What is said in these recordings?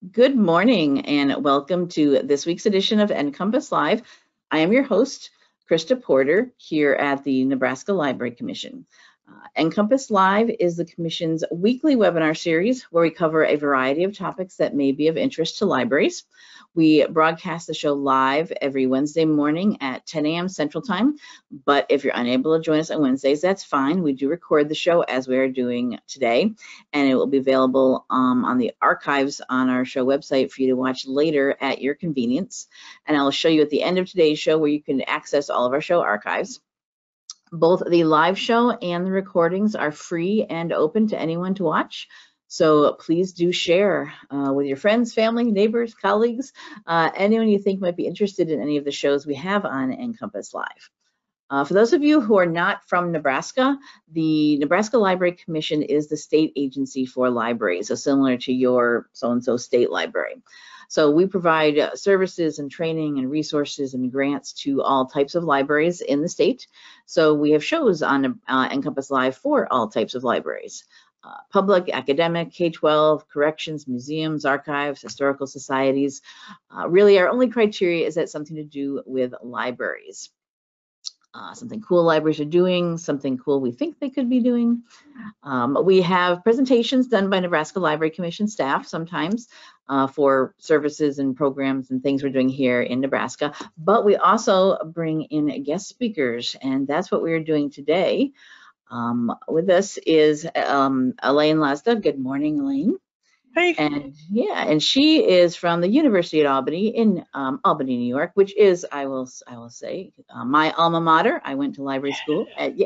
Good morning and welcome to this week's edition of NCompass Live. I am your host, Krista Porter, here at the Nebraska Library Commission. NCompass Live is the Commission's weekly webinar series where we cover a variety of topics that may be of interest to libraries. We broadcast the show live every Wednesday morning at 10 a.m. Central Time, but if you're unable to join us on Wednesdays, that's fine. We do record the show as we are doing today, and it will be available on the archives on our show website for you to watch later at your convenience. And I'll show you at the end of today's show where you can access all of our show archives. Both the live show and the recordings are free and open to anyone to watch. So please do share with your friends, family, neighbors, colleagues, anyone you think might be interested in any of the shows we have on NCompass Live. For those of you who are not from Nebraska, the Nebraska Library Commission is the state agency for libraries, so similar to your so-and-so state library. So we provide services and training and resources and grants to all types of libraries in the state. So we have shows on NCompass Live for all types of libraries. Public, academic, K-12, corrections, museums, archives, historical societies. Really, our only criteria is that something to do with libraries. Something cool libraries are doing, something cool we think they could be doing. We have presentations done by Nebraska Library Commission staff sometimes for services and programs and things we're doing here in Nebraska, but we also bring in guest speakers, and that's what we're doing today. With us is Elaine Lasda. Good morning, Elaine. Hey. And she is from the University at Albany in Albany, New York, which is, I will say, my alma mater. I went to library school at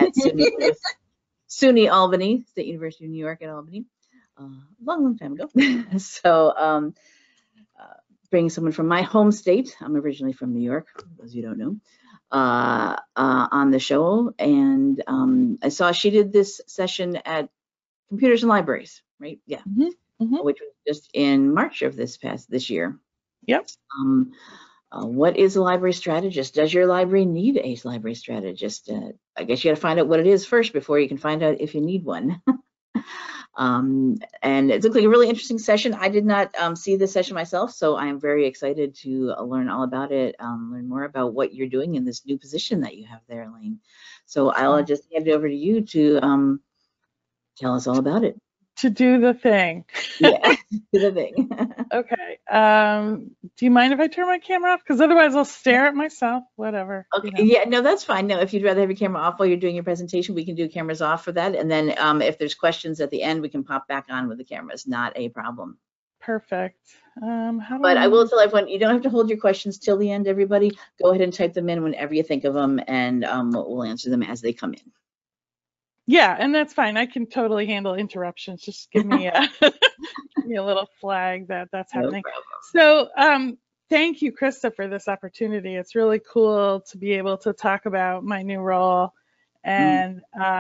SUNY Albany, State University of New York at Albany, long time ago. So bringing someone from my home state. I'm originally from New York, for those of you who don't know. On the show, and I saw she did this session at Computers and Libraries, right? Yeah, which was just in March of this year. Yep. What is a library strategist? Does your library need a library strategist? I guess you got to find out what it is first before you can find out if you need one. And it looked like a really interesting session. I did not see this session myself, so I am very excited to learn all about it, learn more about what you're doing in this new position that you have there, Elaine. So I'll just hand it over to you to tell us all about it. To do the thing. Yeah, do the thing. Okay. Do you mind if I turn my camera off? Because otherwise I'll stare at myself, whatever. Okay. You know. Yeah, no, that's fine. No, if you'd rather have your camera off while you're doing your presentation, we can do cameras off for that. And then if there's questions at the end, we can pop back on with the cameras. Not a problem. Perfect. I will tell everyone, you don't have to hold your questions till the end, everybody. Go ahead and type them in whenever you think of them, and we'll answer them as they come in. Yeah, and that's fine. I can totally handle interruptions. Just give me a give me a little flag that's happening. No problem. So thank you, Krista, for this opportunity. It's really cool to be able to talk about my new role and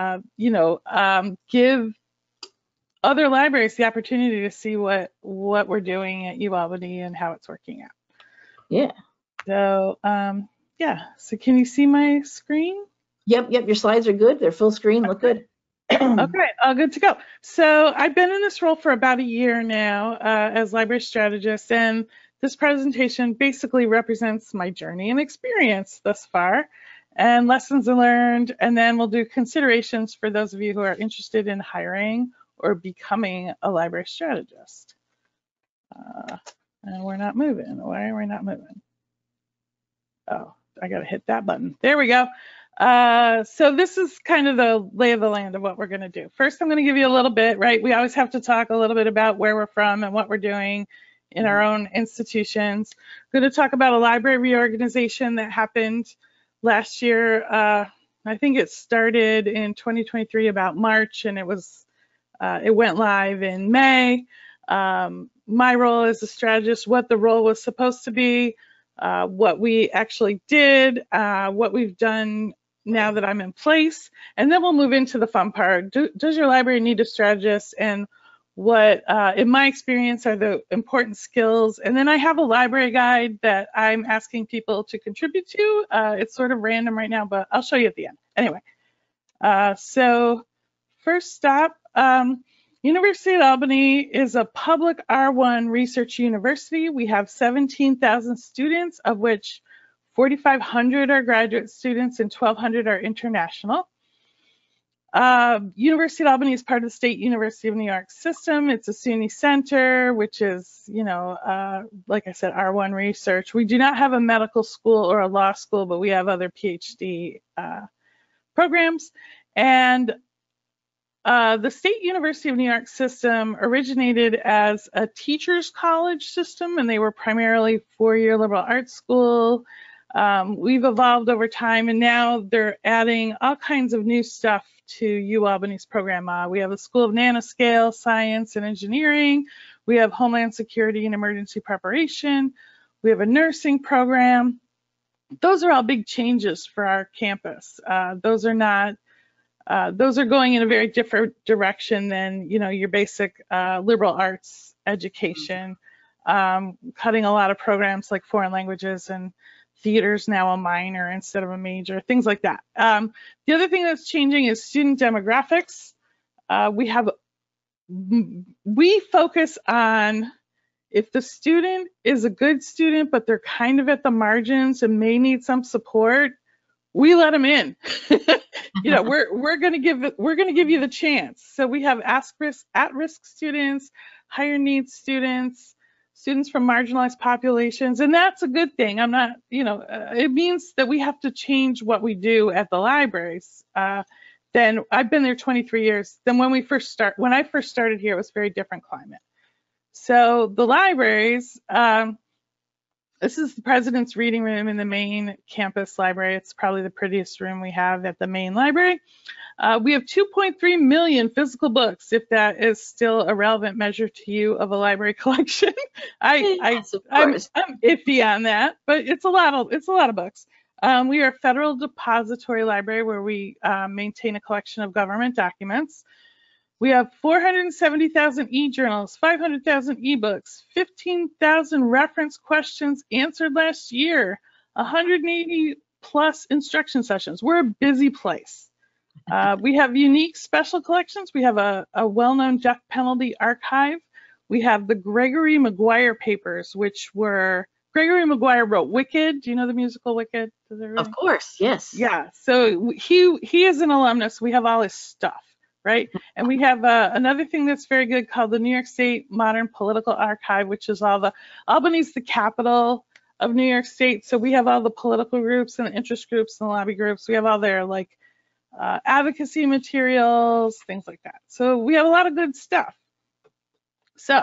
give other libraries the opportunity to see what we're doing at UAlbany and how it's working out. Yeah. So yeah. So can you see my screen? Yep, your slides are good. They're full screen, look good. Okay, all good to go. So I've been in this role for about a year now as library strategist, and this presentation basically represents my journey and experience thus far and lessons learned, and then we'll do considerations for those of you who are interested in hiring or becoming a library strategist. And we're not moving. Why are we not moving? Oh, I gotta hit that button. There we go. So this is kind of the lay of the land of what we're going to do. First, I'm going to give you a little bit, right? We always have to talk a little bit about where we're from and what we're doing in our own institutions. We're going to talk about a library reorganization that happened last year. I think it started in 2023 about March, and it went live in May. My role as a strategist, what the role was supposed to be, what we actually did, what we've done now that I'm in place, and then we'll move into the fun part. Does your library need a strategist, and what, in my experience, are the important skills? And then I have a library guide that I'm asking people to contribute to. It's sort of random right now, but I'll show you at the end. Anyway, so first stop, University at Albany is a public R1 research university. We have 17,000 students, of which 4,500 are graduate students and 1,200 are international. University at Albany is part of the State University of New York system. It's a SUNY center, which is, like I said, R1 research. We do not have a medical school or a law school, but we have other PhD programs. And the State University of New York system originated as a teachers college system, and they were primarily four-year liberal arts school. We've evolved over time, and now they're adding all kinds of new stuff to UAlbany's program. We have a School of Nanoscale Science and Engineering. We have Homeland Security and Emergency Preparation. We have a nursing program. Those are all big changes for our campus. Those are going in a very different direction than, your basic liberal arts education, cutting a lot of programs like foreign languages, and theater's now a minor instead of a major, things like that. The other thing that's changing is student demographics. We focus on if the student is a good student, but they're kind of at the margins and may need some support, we let them in. We're going to give you the chance. So we have at-risk students, higher needs students, students from marginalized populations, and that's a good thing. I'm not, it means that we have to change what we do at the libraries. Then I've been there 23 years. Then when I first started here, it was a very different climate. So the libraries, this is the president's reading room in the main campus library. It's probably the prettiest room we have at the main library. We have 2.3 million physical books, if that is still a relevant measure to you of a library collection. I'm iffy on that, but it's a lot of books. We are a federal depository library where we maintain a collection of government documents. We have 470,000 e-journals, 500,000 ebooks, 15,000 reference questions answered last year, 180 plus instruction sessions. We're a busy place. We have unique special collections. We have a well-known death penalty archive. We have the Gregory Maguire papers, which were, Gregory Maguire wrote Wicked. Do you know the musical Wicked? Of course, yes. Yeah, so he is an alumnus. We have all his stuff. Right, and we have another thing that's very good called the New York State Modern Political Archive, which is Albany's the capital of New York State, so we have all the political groups and the interest groups and the lobby groups. We have all their advocacy materials, things like that. So we have a lot of good stuff. So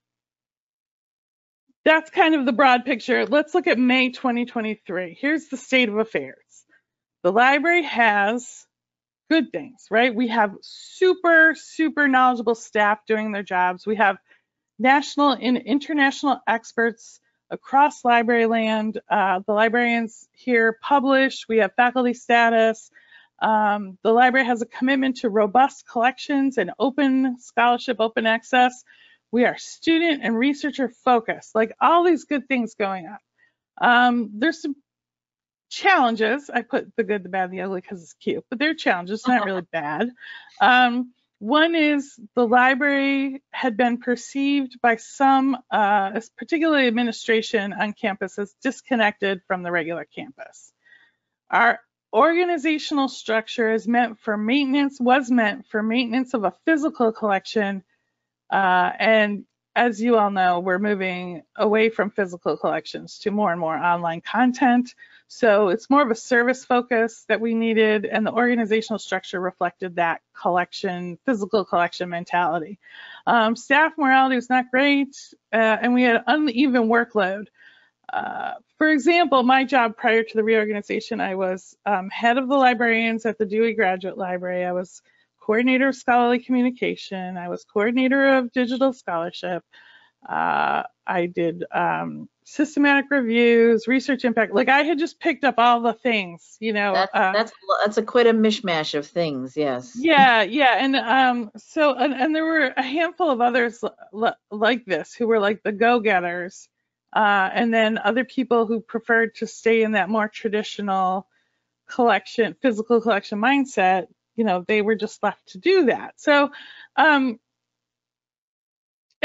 that's kind of the broad picture. Let's look at May 2023. Here's the state of affairs. The library has good things, right? We have super, super knowledgeable staff doing their jobs. We have national and international experts across library land. The librarians here publish. We have faculty status. The library has a commitment to robust collections and open scholarship, open access. We are student and researcher focused, like all these good things going on. There's some challenges. I put the good, the bad, the ugly because it's cute, but they're challenges, not really bad. One is the library had been perceived by some, particularly administration on campus, as disconnected from the regular campus. Our organizational structure was meant for maintenance of a physical collection, and as you all know, we're moving away from physical collections to more and more online content. So it's more of a service focus that we needed, and the organizational structure reflected that physical collection mentality. Staff morality was not great, and we had uneven workload. For example, my job prior to the reorganization, I was head of the librarians at the Dewey Graduate Library. I was coordinator of scholarly communication. I was coordinator of digital scholarship. I did systematic reviews, research impact. Like I had just picked up all the things, That's quite a mishmash of things, yes. Yeah, and so there were a handful of others like this who were like the go-getters, and then other people who preferred to stay in that more traditional physical collection mindset. They were just left to do that. So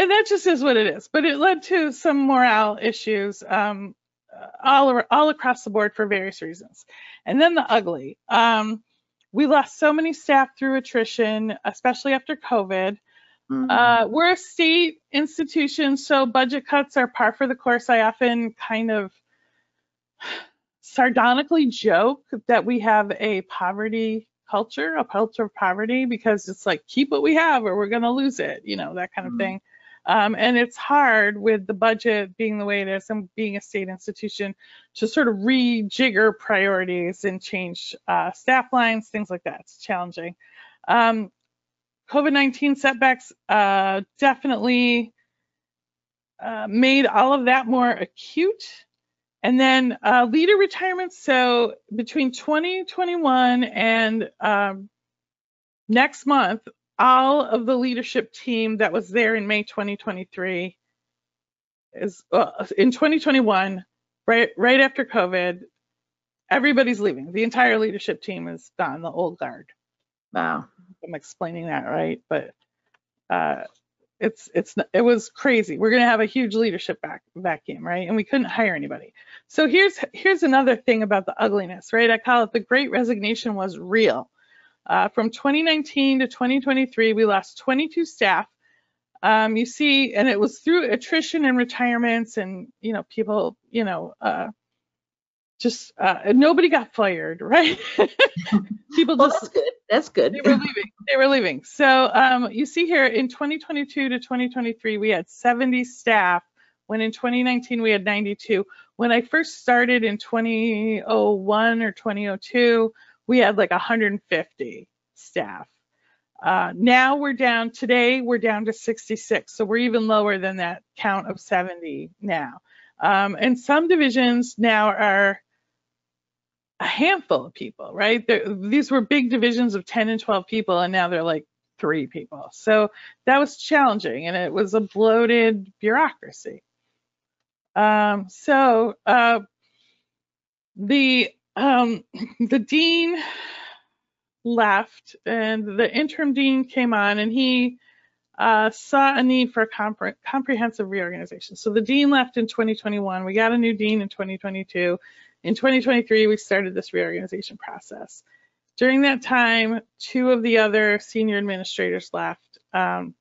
And that just is what it is. But it led to some morale issues all across the board for various reasons. And then the ugly. We lost so many staff through attrition, especially after COVID. We're a state institution, so budget cuts are par for the course. I often kind of sardonically joke that we have a poverty culture, a culture of poverty, because it's like, keep what we have or we're going to lose it, you know, that kind of thing. And it's hard with the budget being the way it is and being a state institution to sort of rejigger priorities and change staff lines, things like that. It's challenging. COVID-19 setbacks definitely made all of that more acute. And then leader retirements. So between 2021 and next month, all of the leadership team that was there in May 2023 is in 2021, right after COVID, everybody's leaving. The entire leadership team is gone, the old guard. Wow. I'm explaining that right, but it was crazy. We're going to have a huge leadership vacuum, right? And we couldn't hire anybody. So here's another thing about the ugliness, right? I call it the Great Resignation was real. From 2019 to 2023, we lost 22 staff. You see, and it was through attrition and retirements, and people, just nobody got fired, right? People well, just that's good. They were leaving. So you see here in 2022 to 2023, we had 70 staff, when in 2019 we had 92. When I first started in 2001 or 2002, we had like 150 staff. Now today we're down to 66. So we're even lower than that count of 70 now. And some divisions now are a handful of people, right? These were big divisions of 10 and 12 people, and now they're like 3 people. So that was challenging, and it was a bloated bureaucracy. The dean left, and the interim dean came on, and he saw a need for a comprehensive reorganization. So the dean left in 2021. We got a new dean in 2022. In 2023, we started this reorganization process. During that time, 2 of the other senior administrators left, and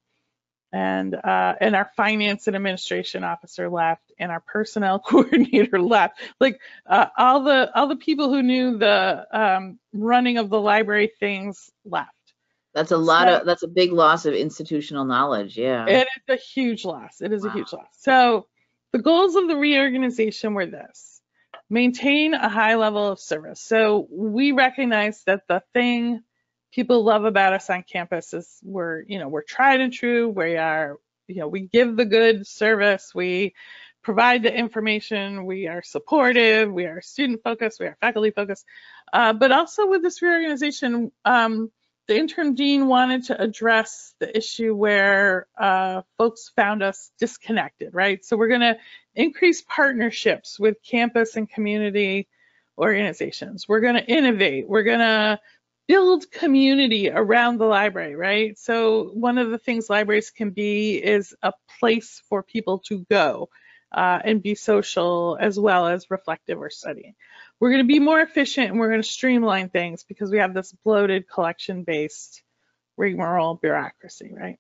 our finance and administration officer left, and our personnel coordinator left. Like all the people who knew the running of the library things left. That's a big loss of institutional knowledge. Yeah. It is a huge loss. It is a huge loss. So the goals of the reorganization were this: maintain a high level of service. So we recognize that the thing people love about us on campus is we're tried and true. We are, we give the good service. We provide the information. We are supportive. We are student focused. We are faculty focused. But also with this reorganization, the interim dean wanted to address the issue where folks found us disconnected, right? So we're going to increase partnerships with campus and community organizations. We're going to innovate. We're going to build community around the library, right? So one of the things libraries can be is a place for people to go and be social as well as reflective or studying. We're going to be more efficient, and we're going to streamline things because we have this bloated collection-based rigmarole bureaucracy, right?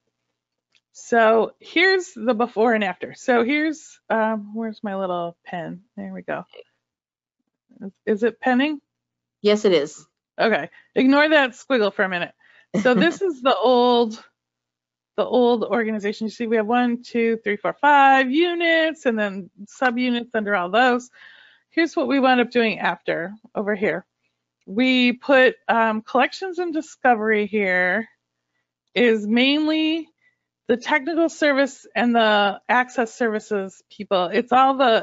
So here's the before and after. So here's, where's my little pen? There we go. Is it penning? Yes, it is. Okay, ignore that squiggle for a minute. So this is the old organization. You see we have 1, 2, 3, 4, 5 units, and then subunits under all those. Here's what we wound up doing after over here. We put collections and discovery here is mainly the technical service and the access services people. It's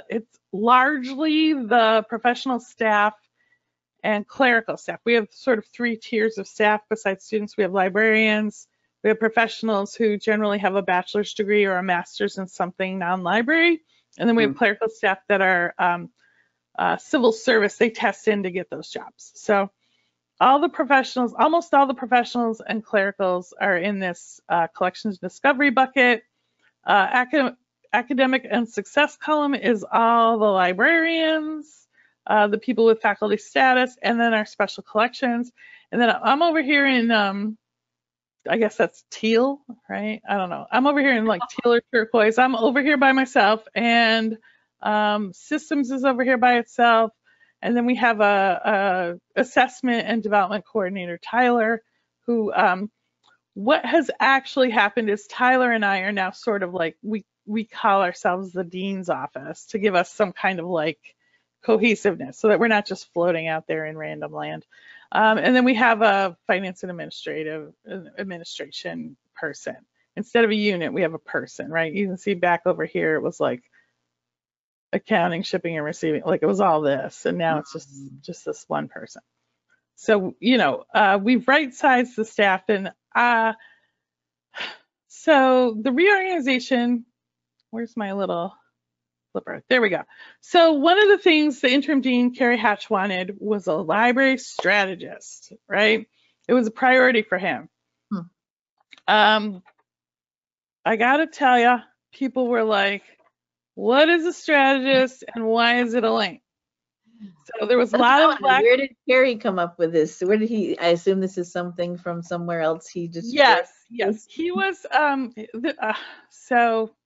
largely the professional staff and clerical staff. We have sort of 3 tiers of staff besides students. We have librarians, we have professionals who generally have a bachelor's degree or a master's in something non-library, and then we have clerical staff that are civil service. They test in to get those jobs. So all the professionals, almost all the professionals and clericals are in this collections discovery bucket. Academic and success column is all the librarians, the people with faculty status, and then our special collections. And then I'm over here in, I guess that's teal, right? I don't know. I'm over here in like teal or turquoise. I'm over here by myself, and systems is over here by itself. And then we have a assessment and development coordinator, Tyler, who what has actually happened is Tyler and I are now sort of like, we call ourselves the dean's office to give us some kind of like cohesiveness so that we're not just floating out there in random land. And then we have a finance and administration person. Instead of a unit, we have a person, right? You can see back over here, it was like accounting, shipping, and receiving. Like it was all this, and now it's just this one person. So, you know, we've right-sized the staff, and so the reorganization, where's my little flipper? There we go. So one of the things the interim dean, Carrie Hatch, wanted was a library strategist, right? It was a priority for him. I gotta tell you, people were like, what is a strategist and why is it Elaine? So there was a lot of Where did Carrie come up with this? Where did he, I assume this is something from somewhere else he just. Yes. He was, so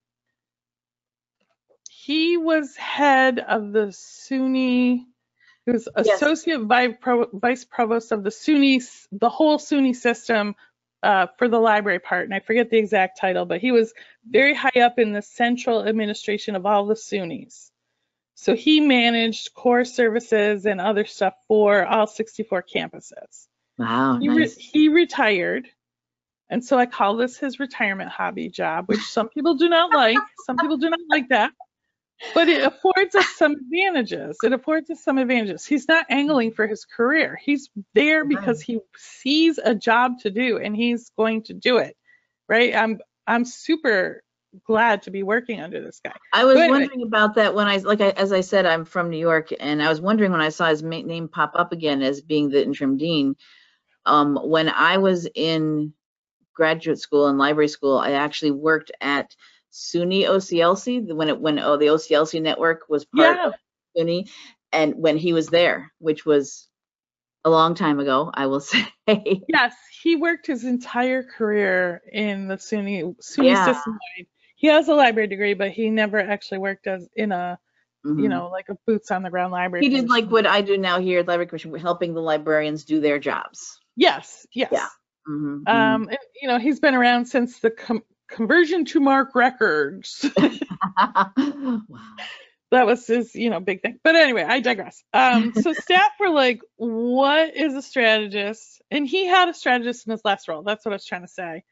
he was head of the SUNY, he was associate vice provost of the SUNY, the whole SUNY system for the library part. And I forget the exact title, but he was very high up in the central administration of all the SUNYs. So he managed core services and other stuff for all 64 campuses. Wow, nice. He retired. And so I call this his retirement hobby job, which some people do not like. Some people do not like that. But it affords us some advantages. He's not angling for his career. He's there because he sees a job to do and he's going to do it, right? I'm super glad to be working under this guy. I was wondering about that when as I said, I'm from New York, and I was wondering when I saw his name pop up again as being the interim dean. When I was in graduate school and library school, I actually worked at SUNY OCLC when the OCLC network was part of SUNY, and when he was there, which was a long time ago, I will say. Yes, he worked his entire career in the SUNY system. He has a library degree, but he never actually worked in a, you know, like a boots on the ground library. He did like what I do now here at Library Commission, helping the librarians do their jobs. Yes. Yeah. And, you know, he's been around since the conversion to MARC records. Wow. That was his, you know, big thing. But anyway, I digress. So staff were like, what is a strategist? And he had a strategist in his last role. That's what I was trying to say.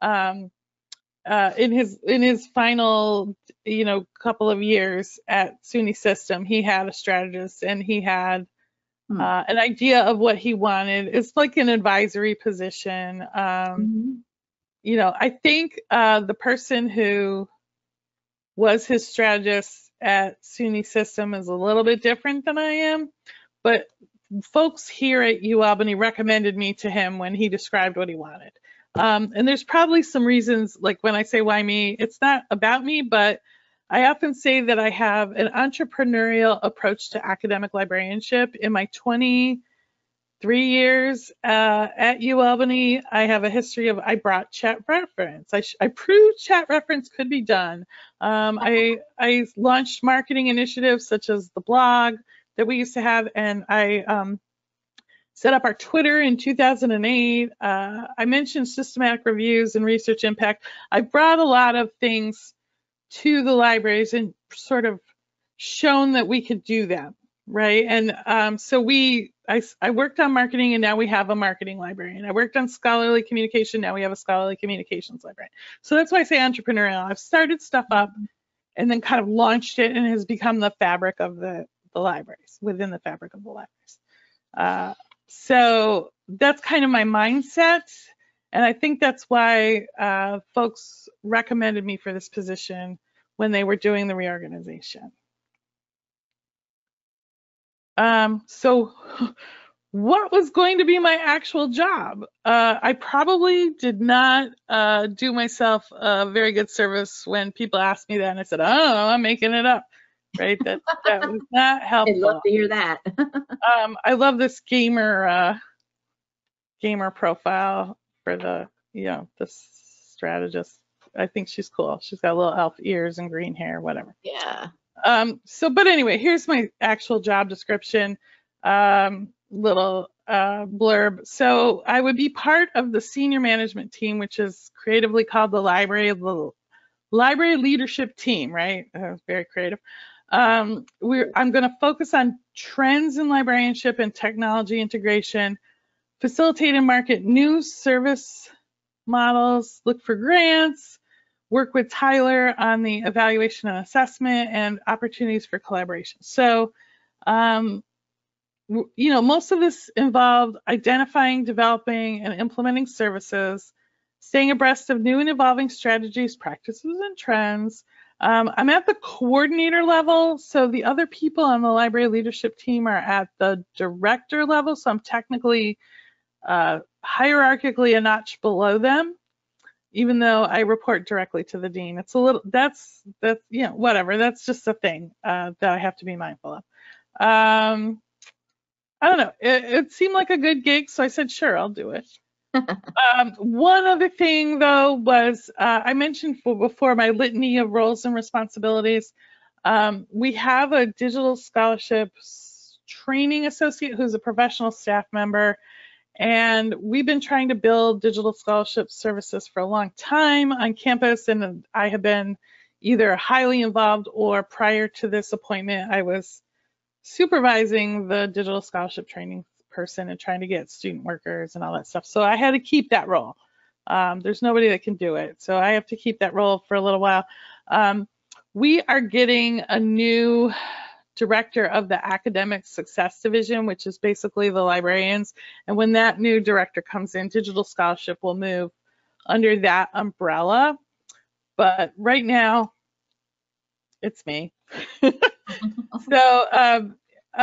In his final, you know, couple of years at SUNY System, he had a strategist and he had an idea of what he wanted. It's like an advisory position. You know, I think the person who was his strategist at SUNY System is a little bit different than I am, but folks here at UAlbany recommended me to him when he described what he wanted. And there's probably some reasons, like when I say why me, it's not about me, but I often say that I have an entrepreneurial approach to academic librarianship. In my 23 years at UAlbany, I have a history of, I brought chat reference. I proved chat reference could be done. I launched marketing initiatives such as the blog that we used to have, and I set up our Twitter in 2008. I mentioned systematic reviews and research impact. I brought a lot of things to the libraries and sort of shown that we could do them, right? And so I worked on marketing, and now we have a marketing librarian. I worked on scholarly communication, now we have a scholarly communications librarian. So that's why I say entrepreneurial. I've started stuff up and then kind of launched it, and it has become the fabric of the libraries, within the fabric of the libraries. So that's kind of my mindset. And I think that's why folks recommended me for this position when they were doing the reorganization. So what was going to be my actual job? I probably did not do myself a very good service when people asked me that, and I said, "I don't know, I'm making it up." Right? That was not I'd love helpful. to hear that. I love this gamer profile for the the strategist. I think she's cool. She's got little elf ears and green hair, whatever. Yeah. But anyway, here's my actual job description. Little blurb. So I would be part of the senior management team, which is creatively called the library leadership team, right? Very creative. I'm going to focus on trends in librarianship and technology integration, facilitate and market new service models, look for grants, work with Tyler on the evaluation and assessment, and opportunities for collaboration. So, most of this involved identifying, developing, and implementing services, staying abreast of new and evolving strategies, practices, and trends. I'm at the coordinator level, so the other people on the library leadership team are at the director level, so I'm technically hierarchically a notch below them, even though I report directly to the dean. It's a little, that's whatever. That's just a thing that I have to be mindful of. I don't know. It seemed like a good gig, so I said, sure, I'll do it. One other thing, though, was I mentioned before my litany of roles and responsibilities. We have a digital scholarships training associate who's a professional staff member, and we've been trying to build digital scholarship services for a long time on campus, and I have been either highly involved or prior to this appointment, I was supervising the digital scholarship training person and trying to get student workers and all that stuff. So I had to keep that role. There's nobody that can do it. So I have to keep that role for a little while. We are getting a new director of the academic success division, which is basically the librarians. And when that new director comes in, digital scholarship will move under that umbrella. But right now, it's me. So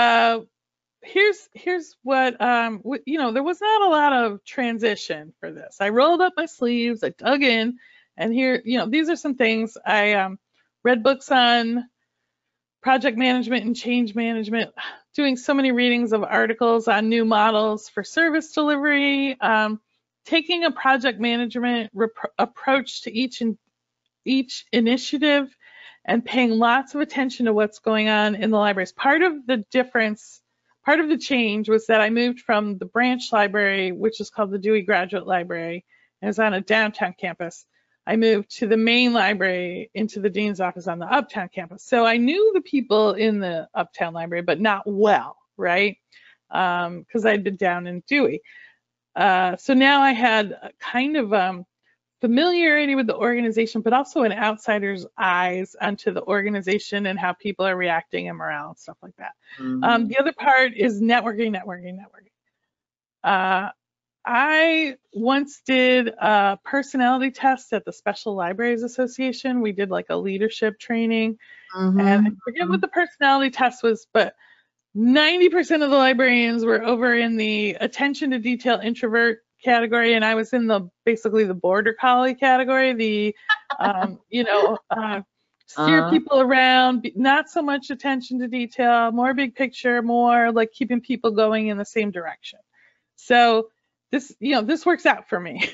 here's what there was not a lot of transition for this. I rolled up my sleeves, I dug in, and here, these are some things. I read books on project management and change management, doing so many readings of articles on new models for service delivery, taking a project management approach to each initiative, and paying lots of attention to what's going on in the libraries. Part of the change was that I moved from the branch library, which is called the Dewey Graduate Library, and is on a downtown campus. I moved to the main library into the dean's office on the uptown campus. So I knew the people in the uptown library, but not well, right? Because I'd been down in Dewey. So now I had a kind of familiarity with the organization, but also an outsider's eyes onto the organization and how people are reacting and morale and stuff like that. The other part is networking. I once did a personality test at the Special Libraries Association. We did like a leadership training, and I forget what the personality test was, but 90% of the librarians were over in the attention to detail introvert category, and I was in basically the border collie category, the steer people around, not so much attention to detail, more big picture, more like keeping people going in the same direction. So this works out for me.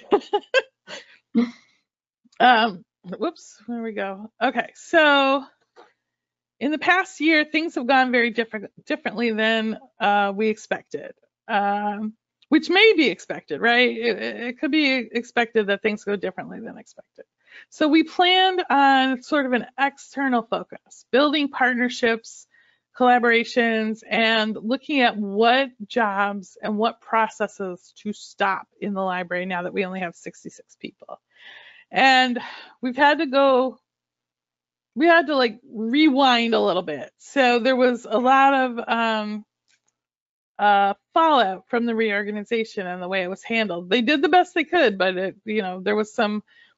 Whoops, there we go. Okay, so in the past year, things have gone very differently than we expected. Which may be expected, right? It could be expected that things go differently than expected. So we planned on sort of an external focus, building partnerships, collaborations, and looking at what jobs and what processes to stop in the library now that we only have 66 people. And we had to like rewind a little bit. So there was a lot of fallout from the reorganization and the way it was handled. They did the best they could, but there was some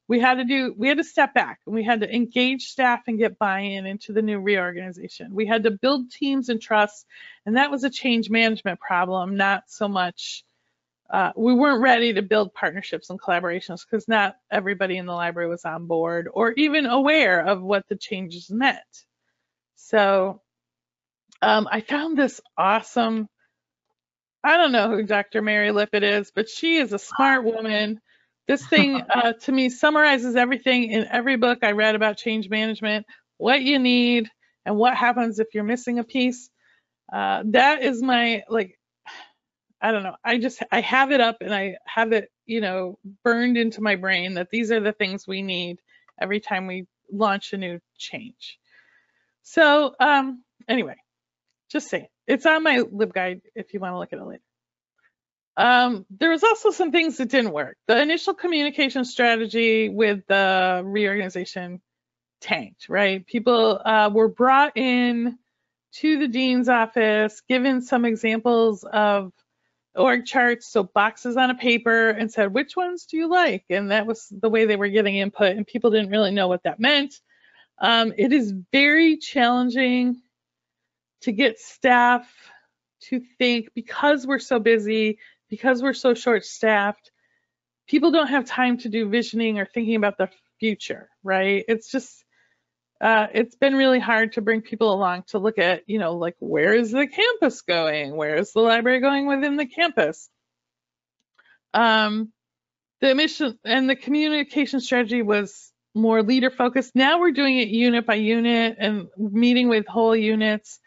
we had to step back, and we had to engage staff and get buy-in into the new reorganization. We had to build teams and trust, and that was a change management problem, not so much, we weren't ready to build partnerships and collaborations because not everybody in the library was on board or even aware of what the changes meant. So I found this awesome, I don't know who Dr. Mary Lippitt is, but she is a smart woman. This thing, to me, summarizes everything in every book I read about change management, what you need, and what happens if you're missing a piece. That is my, like, I don't know. I have it up, and I have it, burned into my brain that these are the things we need every time we launch a new change. So anyway, just saying. It's on my LibGuide if you want to look at it later. There was also some things that didn't work. The initial communication strategy with the reorganization tanked, right? People were brought in to the dean's office, given some examples of org charts, so boxes on a paper, and said, which ones do you like? And that was the way they were getting input, and people didn't really know what that meant. It is very challenging to get staff to think, because we're so busy, because we're so short-staffed, people don't have time to do visioning or thinking about the future, right? It's just, it's been really hard to bring people along to look at, like, where is the campus going? Where is the library going within the campus? The mission and the communication strategy was more leader-focused. Now we're doing it unit by unit and meeting with whole units.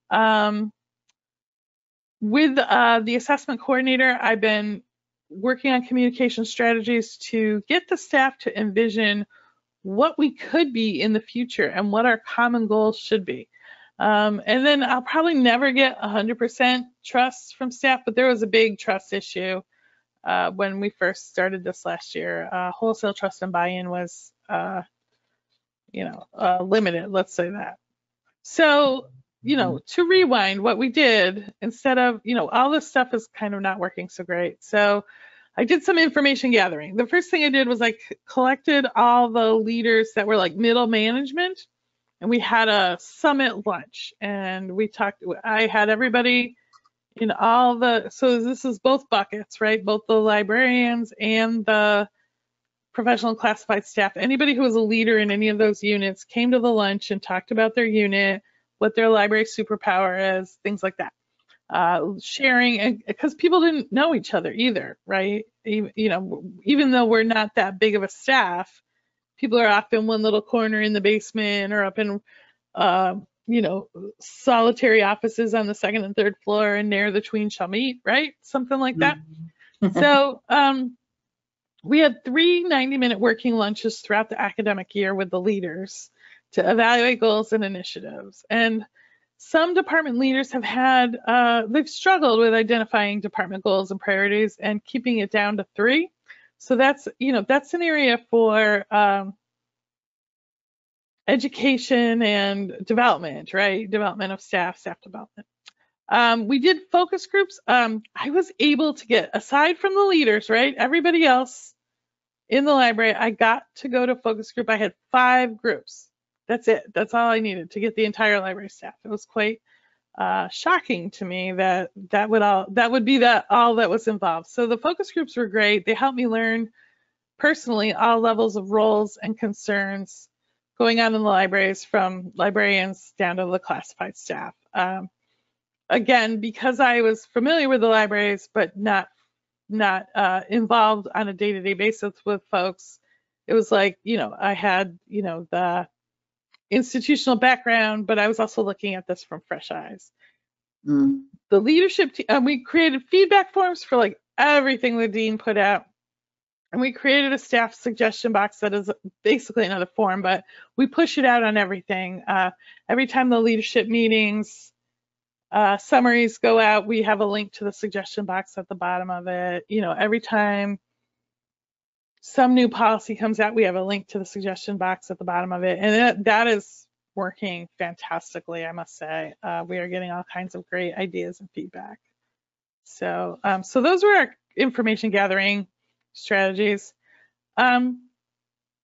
With the assessment coordinator, I've been working on communication strategies to get the staff to envision what we could be in the future and what our common goals should be. And then I'll probably never get 100% trust from staff, but there was a big trust issue when we first started this last year. Wholesale trust and buy-in was, limited, let's say that. So, to rewind, what we did, instead of, all this stuff is kind of not working so great. So I did some information gathering. The first thing I did was I collected all the leaders that were like middle management, and we had a summit lunch, and I had everybody in all so this is both buckets, right? Both the librarians and the professional and classified staff. Anybody who was a leader in any of those units came to the lunch and talked about their unit, what their library superpower is, things like that. Sharing, and because people didn't know each other either, right? Even though we're not that big of a staff, people are off in one little corner in the basement or up in, solitary offices on the second and third floor, and ne'er the tween shall meet, right? Something like that. So we had 3 90-minute working lunches throughout the academic year with the leaders to evaluate goals and initiatives. And some department leaders have had, they've struggled with identifying department goals and priorities and keeping it down to 3. So that's an area for education and development, right? Development of staff development. We did focus groups. I was able to get, aside from the leaders, right? Everybody else in the library, I got to go to focus group. I had 5 groups. That's it. That's all I needed to get the entire library staff. It was quite shocking to me that would be all that was involved. So the focus groups were great. They helped me learn personally all levels of roles and concerns going on in the libraries, from librarians down to the classified staff. Again, because I was familiar with the libraries, but not involved on a day-to-day basis with folks, it was like, I had, the institutional background, but I was also looking at this from fresh eyes. The leadership team, we created feedback forms for like everything the dean put out. And we created a staff suggestion box that is basically another form, but we push it out on everything. Every time the leadership meetings summaries go out, we have a link to the suggestion box at the bottom of it. Every time some new policy comes out, we have a link to the suggestion box at the bottom of it. And that is working fantastically, I must say. We are getting all kinds of great ideas and feedback. So those were our information gathering strategies.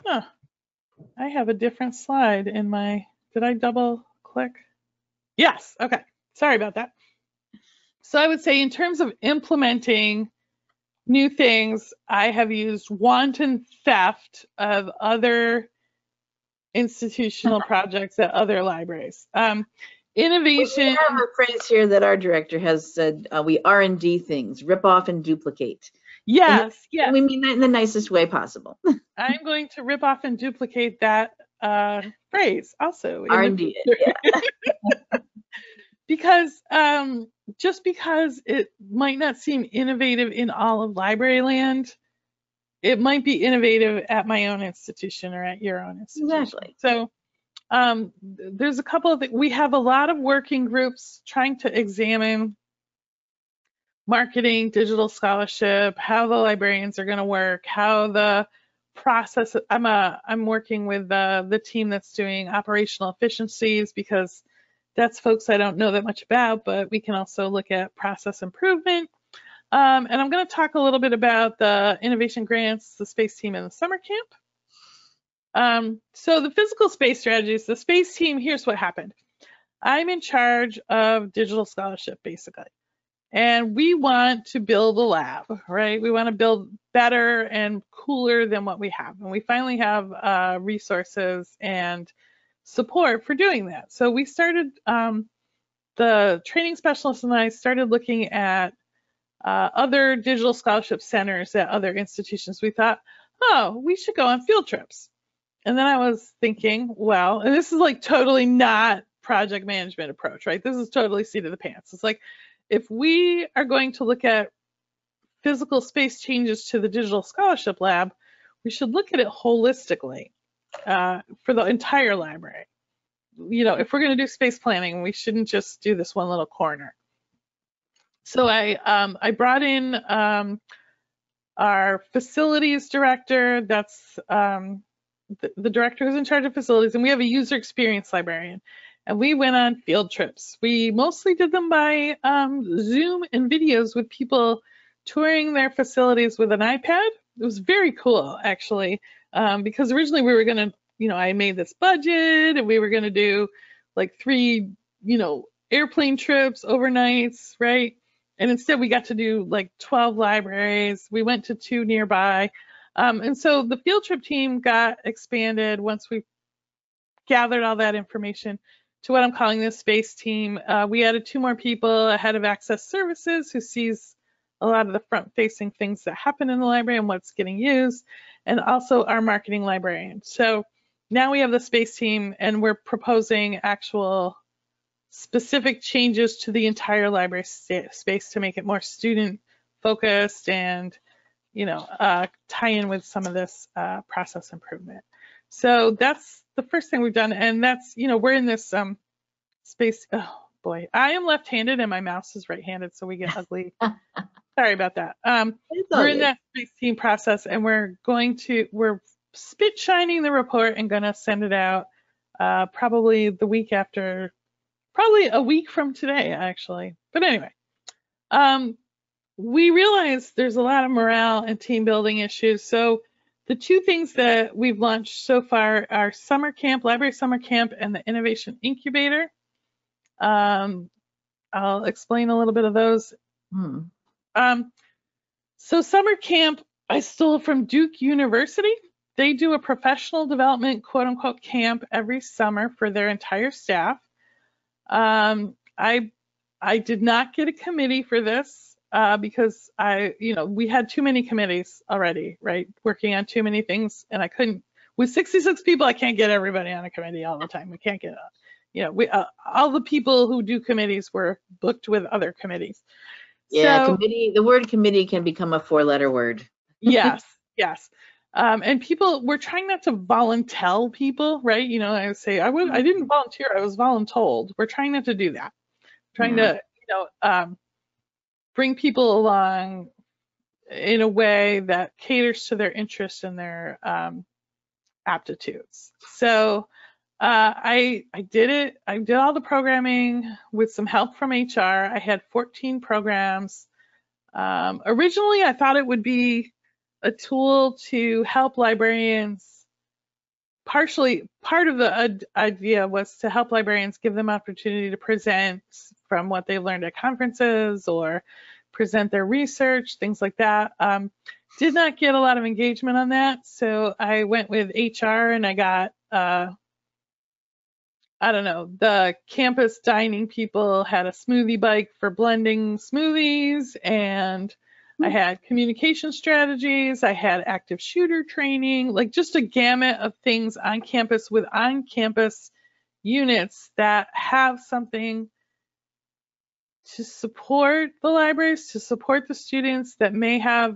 Huh. I have a different slide in my, did I double click? Yes, okay. Sorry about that. So I would say in terms of implementing new things, I have used wanton theft of other institutional projects at other libraries. Innovation. We have a phrase here that our director has said, we R&D things, rip off and duplicate. Yes, yes. And we mean that in the nicest way possible. I'm going to rip off and duplicate that phrase also. R&D it, yeah. Because just because it might not seem innovative in all of library land, it might be innovative at my own institution or at your own institution. Exactly. So there's a couple of things. We have a lot of working groups trying to examine marketing, digital scholarship, how the librarians are going to work, how the process. I'm working with the team that's doing operational efficiencies, because that's folks I don't know that much about, but we can also look at process improvement. And I'm going to talk a little bit about the innovation grants, the space team, and the summer camp. So the physical space strategies, the space team, here's what happened. I'm in charge of digital scholarship, basically. And we want to build a lab, right? We want to build better and cooler than what we have. And we finally have resources and support for doing that. So we started, the training specialist and I started looking at other digital scholarship centers at other institutions. We thought, oh, we should go on field trips. And then I was thinking, well, and this is like totally not project management approach, right? This is totally seat of the pants. It's like, if we are going to look at physical space changes to the digital scholarship lab, we should look at it holistically for the entire library. You know, if we're going to do space planning, we shouldn't just do this one little corner. So I brought in our facilities director. That's the director who's in charge of facilities, and we have a user experience librarian. And we went on field trips. We mostly did them by Zoom and videos with people touring their facilities with an iPad. It was very cool, actually, because originally we were going to, you know, I made this budget and we were going to do like 3, you know, airplane trips, overnights, right? And instead we got to do like 12 libraries. We went to 2 nearby. And so the field trip team got expanded once we gathered all that information to what I'm calling the space team. We added 2 more people, a head of access services who sees a lot of the front-facing things that happen in the library and what's getting used, and also our marketing librarian. So now we have the space team, and we're proposing actual specific changes to the entire library space to make it more student-focused and, you know, tie in with some of this process improvement. So that's the first thing we've done, and that's, you know, we're in this space. Oh boy, I am left-handed and my mouse is right-handed, so we get ugly. Sorry about that. We're in that space team process, and we're spit shining the report and gonna send it out probably the week after, probably a week from today, actually. But anyway, we realize there's a lot of morale and team building issues. So the 2 things that we've launched so far are summer camp, library summer camp, and the innovation incubator. I'll explain a little bit of those. So summer camp, I stole from Duke University. They do a professional development, quote unquote, camp every summer for their entire staff. I did not get a committee for this because we had too many committees already, right? Working on too many things, and I couldn't, with 66 people, I can't get everybody on a committee all the time. We can't get, all the people who do committees were booked with other committees. Yeah, So, committee. The word committee can become a 4-letter word. yes. And people, we're trying not to volunteer people, right? You know, I say, I didn't volunteer, I was voluntold. We're trying not to do that. Trying to, bring people along in a way that caters to their interests and their aptitudes. So I did it. I did all the programming with some help from HR. I had 14 programs. Originally, I thought it would be a tool to help librarians part of the idea was to help librarians, give them opportunity to present from what they learned at conferences or present their research, things like that. Did not get a lot of engagement on that, so I went with HR and I got, I don't know, the campus dining people had a smoothie bike for blending smoothies, and I had communication strategies, I had active shooter training, like just a gamut of things on campus with on-campus units that have something to support the libraries, to support the students that may have,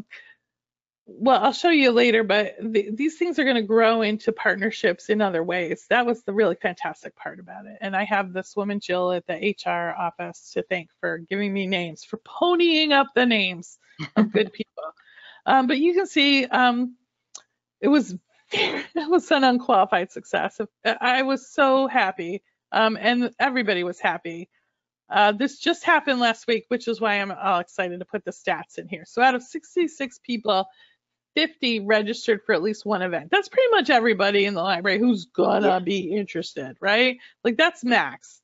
well, I'll show you later, but these things are going to grow into partnerships in other ways. That was the really fantastic part about it. And I have this woman, Jill, at the HR office to thank for giving me names, for ponying up the names of good people. But you can see it was an unqualified success. I was so happy, and everybody was happy. This just happened last week, which is why I'm all excited to put the stats in here. So out of 66 people, 50 registered for at least one event. That's pretty much everybody in the library who's gonna be interested, right? Like that's max.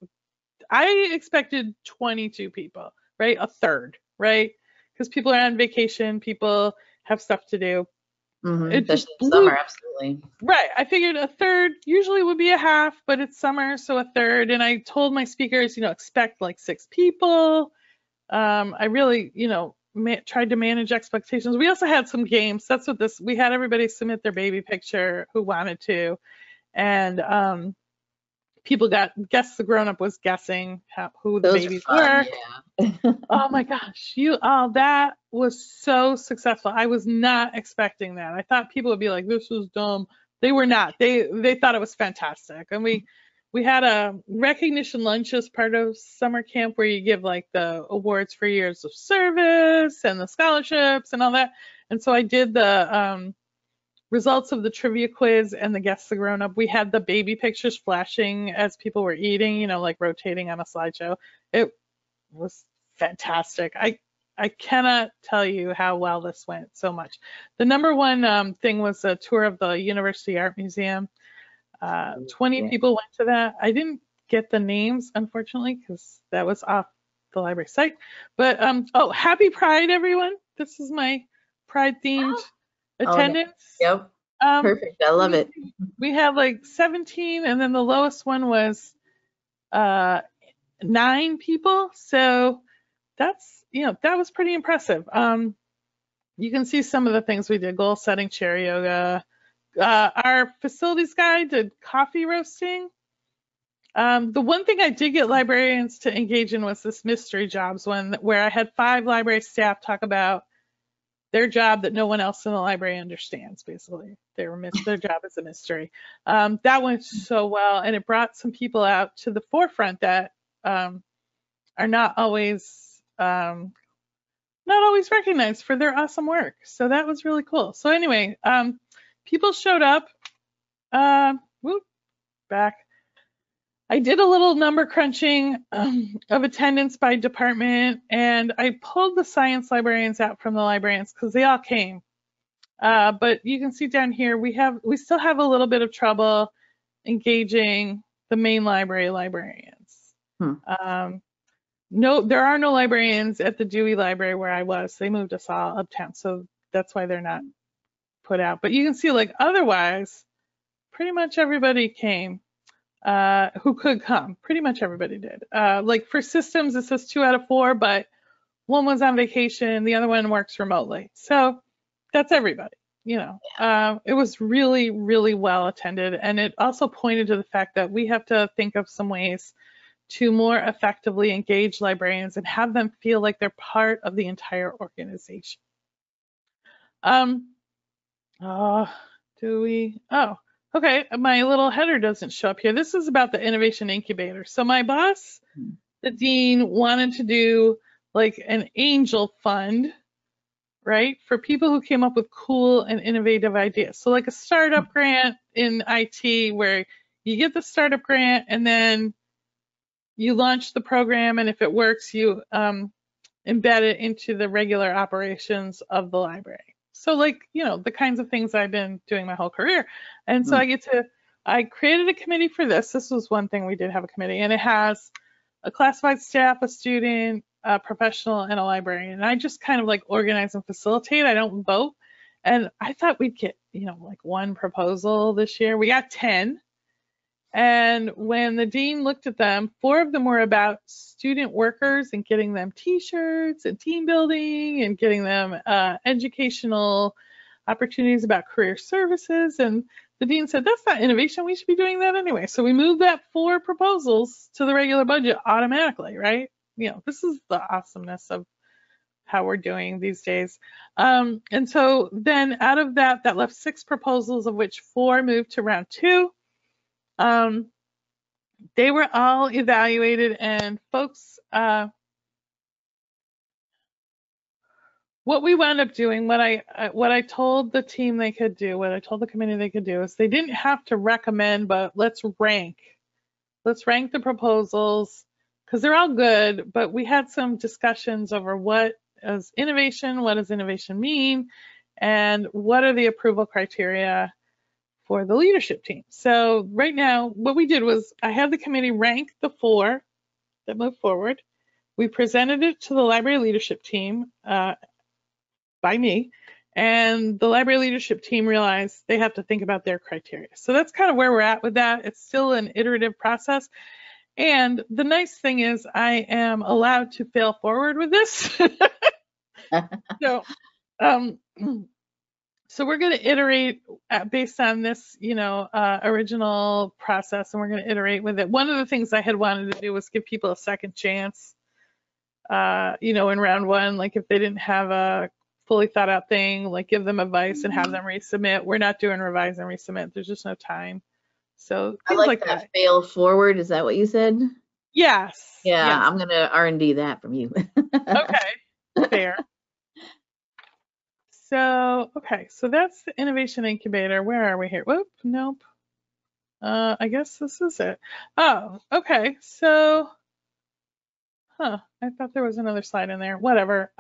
I expected 22 people, right? A third, right? Because people are on vacation, people have stuff to do. Especially in summer, absolutely. Right. I figured a third usually would be a half, but it's summer, so a third. And I told my speakers, expect like 6 people. I really, tried to manage expectations. We also had some games. That's what we had everybody submit their baby picture who wanted to. And people guess the grown-up was guessing who the babies were. Yeah. Oh my gosh, that was so successful. I was not expecting that. I thought people would be like, this was dumb. They were not. They thought it was fantastic. And we had a recognition lunch as part of summer camp where you give like the awards for years of service and the scholarships and all that. And so I did the results of the trivia quiz and the Guess the Grown Up. We had the baby pictures flashing as people were eating, like rotating on a slideshow. It was fantastic. I cannot tell you how well this went so much. The number one thing was a tour of the University Art Museum. 20 people went to that. I didn't get the names, unfortunately, because that was off the library site. But, happy Pride, everyone. This is my Pride-themed attendance. Yep. Perfect. I love it. We had like 17, and then the lowest one was 9 people. So that's, that was pretty impressive. You can see some of the things we did: goal setting, chair yoga. Our facilities guy did coffee roasting. The one thing I did get librarians to engage in was this mystery jobs one, where I had 5 library staff talk about their job that no one else in the library understands. Basically, their job is a mystery. That went so well, and it brought some people out to the forefront that are not always recognized for their awesome work. So that was really cool. So anyway, people showed up. Back. I did a little number crunching of attendance by department, and I pulled the science librarians out from the librarians because they all came. But you can see down here, we still have a little bit of trouble engaging the main library librarians. No, there are no librarians at the Dewey Library where I was. They moved us all uptown, so that's why they're not put out. But you can see, like, otherwise, pretty much everybody came who could come. Pretty much everybody did. Like for systems, it says 2 out of 4, but one was on vacation, the other one works remotely. So that's everybody, It was really, really well attended. And it also pointed to the fact that we have to think of some ways to more effectively engage librarians and have them feel like they're part of the entire organization. Okay, my little header doesn't show up here. This is about the Innovation Incubator. So my boss, the dean, wanted to do like an angel fund, right, for people who came up with cool and innovative ideas. So like a startup grant in IT where you get the startup grant and then you launch the program, and if it works, you embed it into the regular operations of the library. So like, the kinds of things I've been doing my whole career. And so I created a committee for this. This was one thing we did have a committee, and it has a classified staff, a student, a professional, and a librarian. And I just kind of like organize and facilitate. I don't vote. And I thought we'd get, like one proposal this year. We got 10. And when the dean looked at them, 4 of them were about student workers and getting them t-shirts and team building and getting them educational opportunities about career services. And the dean said, that's not innovation. We should be doing that anyway. So we moved that 4 proposals to the regular budget automatically, right? This is the awesomeness of how we're doing these days. And so then out of that left 6 proposals, of which 4 moved to round 2. They were all evaluated, and folks, what we wound up doing, what I told the team they could do, what I told the committee they could do, is they didn't have to recommend, but let's rank the proposals, because they're all good, but we had some discussions over what is innovation, what does innovation mean, and what are the approval criteria for the leadership team. So right now, what we did was I had the committee rank the 4 that moved forward. We presented it to the library leadership team by me, and the library leadership team realized they have to think about their criteria. So that's kind of where we're at with that. It's still an iterative process. And the nice thing is I am allowed to fail forward with this. So we're going to iterate based on this, original process, and we're going to iterate with it. One of the things I had wanted to do was give people a second chance, in round 1, like if they didn't have a fully thought out thing, like give them advice and have them resubmit. We're not doing revise and resubmit. There's just no time. So I like that fail forward. Is that what you said? Yes. Yeah, yes. I'm going to R&D that from you. Okay, fair. So that's the innovation incubator. Where are we here? Whoop, nope. I guess this is it. Oh, okay. So, I thought there was another slide in there. Whatever.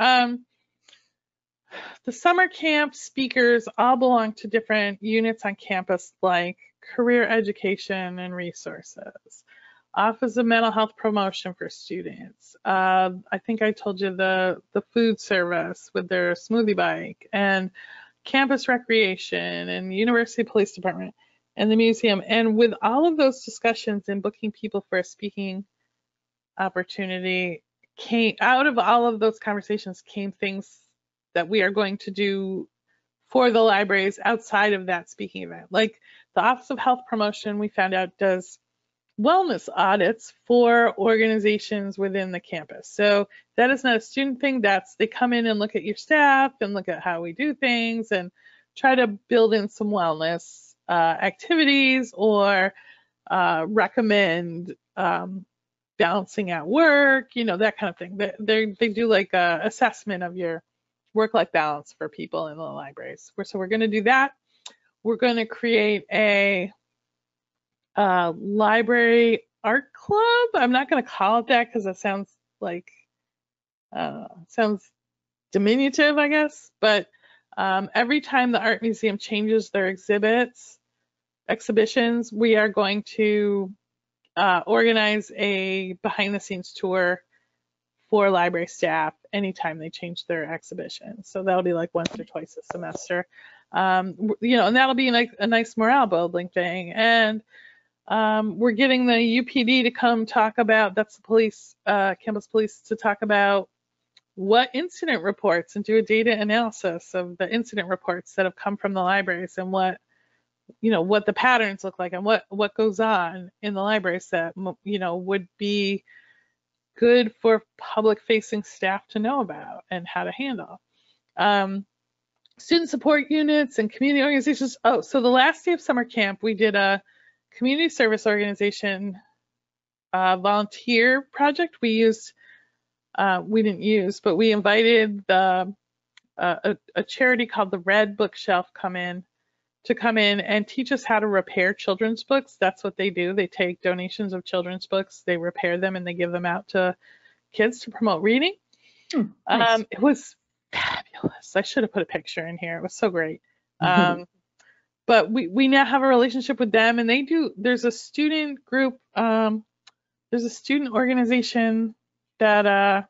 The summer camp speakers all belong to different units on campus, like career education and resources, Office of Mental Health Promotion for students. I think I told you the food service with their smoothie bike, and campus recreation, and University Police Department, and the museum. And with all of those discussions and booking people for a speaking opportunity, out of all of those conversations came things that we are going to do for the libraries outside of that speaking event. Like the Office of Health Promotion, we found out, does wellness audits for organizations within the campus. So that is not a student thing. They come in and look at your staff and look at how we do things and try to build in some wellness activities, or recommend balancing out work, that kind of thing. They do like a assessment of your work-life balance for people in the libraries. So we're going to do that. We're going to create a library art club. I'm not going to call it that because it sounds like sounds diminutive, I guess. But every time the art museum changes their exhibitions, we are going to organize a behind-the-scenes tour for library staff anytime they change their exhibition. So that'll be like once or twice a semester. And that'll be like a nice morale building thing. And we're getting the UPD to come talk about, that's the police, campus police, to talk about what incident reports and do a data analysis of the incident reports that have come from the libraries, and what the patterns look like, and what goes on in the libraries that, would be good for public-facing staff to know about and how to handle. Student support units and community organizations. Oh, so the last day of summer camp, we did a community service organization volunteer project. We invited a charity called the Red Bookshelf to come in and teach us how to repair children's books. That's what they do. They take donations of children's books, they repair them, and they give them out to kids to promote reading. Nice. It was fabulous. fabulous. I should have put a picture in here. It was so great. But we now have a relationship with them, and there's a student group, there's a student organization that